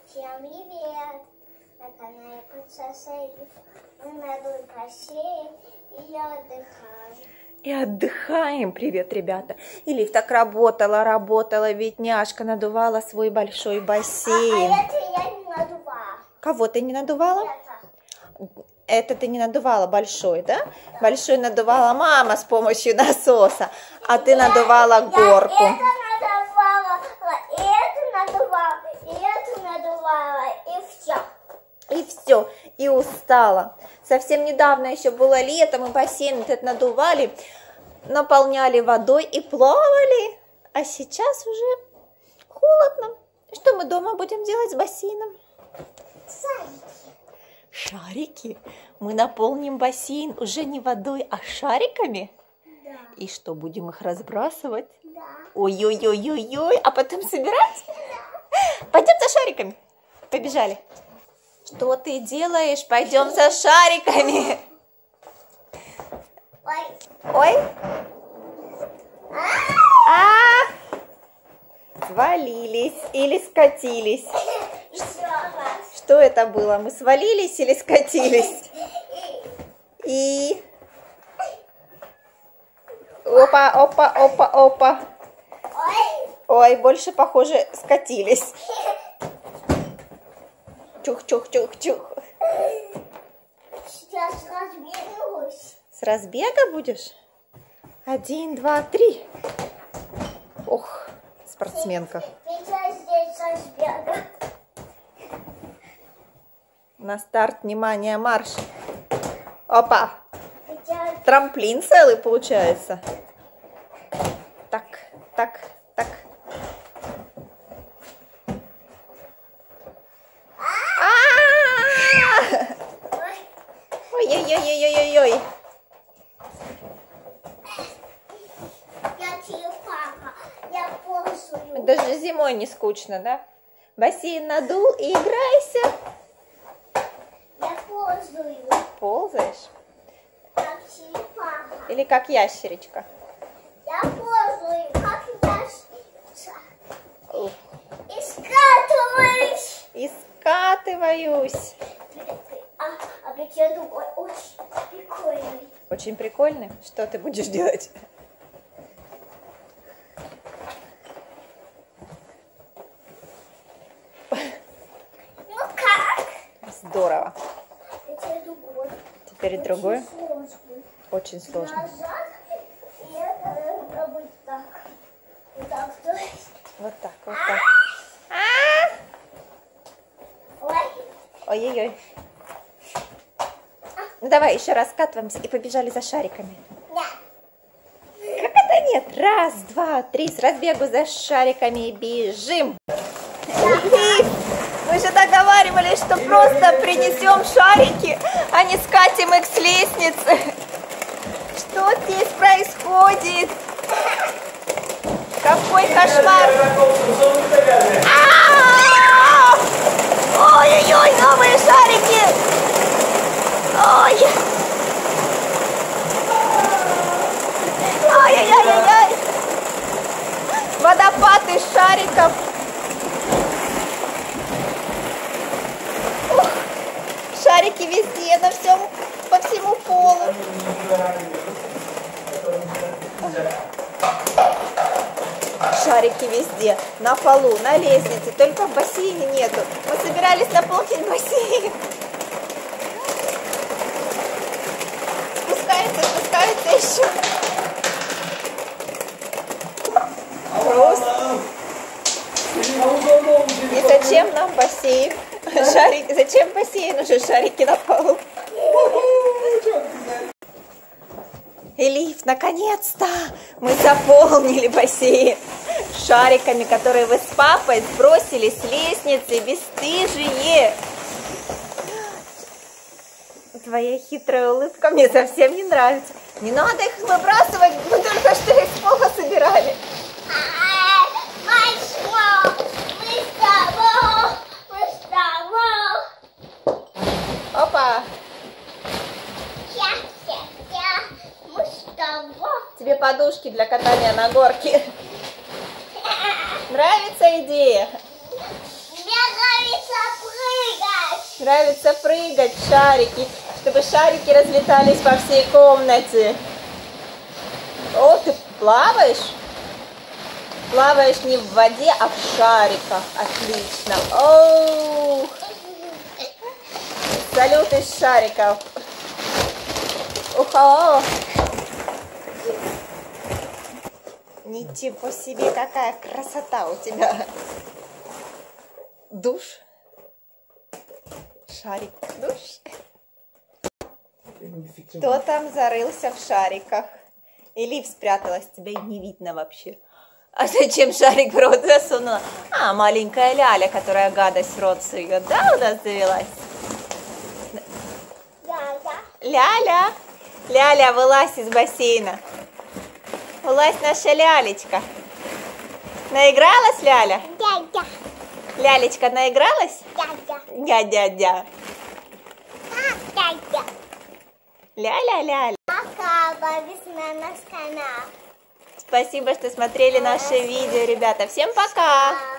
Всем привет! На канале Принцесса Элиф. Мы на бассейне и я отдыхаю. И отдыхаем. Привет, ребята. Элиф так работала, ведь няшка надувала свой большой бассейн. А это я не надувала. Кого ты не надувала? Это ты не надувала большой, да? Большой надувала мама с помощью насоса, а ты надувала горку. Это надувала, и все. И все, и устала. Совсем недавно еще было лето, мы бассейн этот надували, наполняли водой и плавали. А сейчас уже холодно. Что мы дома будем делать с бассейном? Шарики? Мы наполним бассейн уже не водой, а шариками? Да. И что, будем их разбрасывать? Да. Ой-ой-ой-ой-ой, а потом собирать? Да. Пойдем за шариками. Побежали. Что ты делаешь? Пойдем за шариками. Ой. Ой. Свалились или скатились? Что это было? Мы свалились или скатились? И... Опа, опа, опа, опа. Ой, больше, похоже, скатились. Чух-чух-чух-чух. Сейчас разбегусь. С разбега будешь? 1, 2, 3. Ох, спортсменка. Сейчас здесь разбега. На старт, внимание, марш. Опа. Сейчас... Трамплин целый получается. Так, так, так. Ой-ой-ой-ой-ой-ой. Я черепаха. Я ползаю. Даже зимой не скучно, да? Бассейн надул и играйся. Я ползаю. Ползаешь? Как черепаха. Или как ящеричка? Я ползаю, как ящерица. Ух. И скатываюсь. И скатываюсь. А ведь я думаю, очень прикольный. Очень прикольно. Что ты будешь делать? Ну как? Здорово. Теперь другой. Теперь другой. Сложный. Очень сложно. Назад, и это должно быть так. Вот так, то есть. Вот так, вот так. Ой. Ой-ой-ой. Ну давай еще раз скатываемся и побежали за шариками. Нет. Как это нет? 1, 2, 3, с разбегу за шариками бежим. Мы же договаривались, что просто принесем шарики, а не скатим их с лестницы. Что здесь происходит? Какой кошмар! Ой-ой-ой, новые шарики! Ой! Ай-яй-яй-яй! Водопад из шариков! Ух, шарики везде, на всем, по всему полу. Шарики везде, на полу, на лестнице, только в бассейне нету. Мы собирались наполнить бассейн. Спускается еще. Просто. И зачем нам бассейн? Шарики. Зачем бассейн? Уже шарики на полу. Элиф, наконец-то мы заполнили бассейн шариками, которые вы с папой сбросили с лестницы, бесстыжие. Твоя хитрая улыбка мне совсем не нравится. Не надо их выбрасывать, мы только что их с пола собирали. Опа! Тебе подушки для катания на горке. Нравится идея? Мне нравится Нравится прыгать в шарики, чтобы шарики разлетались по всей комнате. О, ты плаваешь? Плаваешь не в воде, а в шариках. Отлично. Оу! Салют из шариков. Ухо! Ничего себе, какая красота у тебя. Душ. Шарик. Душ. Кто там зарылся в шариках? Элиф спряталась, тебя не видно вообще. А зачем шарик в рот засунула? А, маленькая Ляля, которая гадость в рот сует. Да, у нас завелась? Ляля. Ляля, вылазь из бассейна. Вылазь, наша Лялечка. Наигралась, Ляля? Дядя. Лялечка наигралась? Дядя. Дядя. Дядя. Ляля. Пока, подписывайтесь на наш канал. Спасибо, что смотрели наше видео, ребята. Всем пока!